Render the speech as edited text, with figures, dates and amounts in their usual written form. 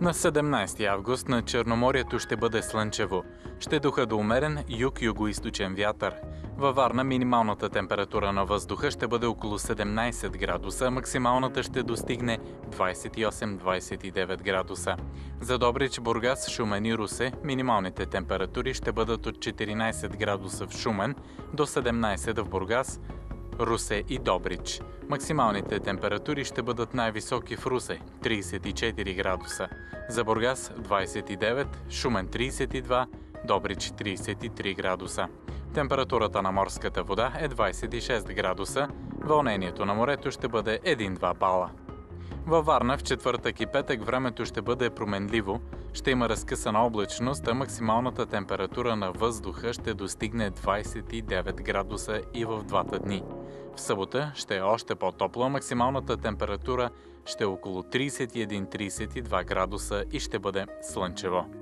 На 17 август на Черноморието ще бъде слънчево. Ще духа до умерен юг-югоизточен вятър. Във Варна минималната температура на въздуха ще бъде около 17 градуса, максималната ще достигне 28-29 градуса. За Добрич, Бургас, Шумен и Русе минималните температури ще бъдат от 14 градуса в Шумен до 17 в Бургас, Русе и Добрич. Максималните температури ще бъдат най-високи в Русе – 34 градуса, за Бургас – 29, Шумен – 32, Добрич – 33 градуса. Температурата на морската вода е 26 градуса, вълнението на морето ще бъде 1-2 бала. Във Варна в четвъртък и петък времето ще бъде променливо, ще има разкъсана облачност, а максималната температура на въздуха ще достигне 29 градуса и в двата дни. В събота ще е още по-топло, максималната температура ще е около 31-32 градуса и ще бъде слънчево.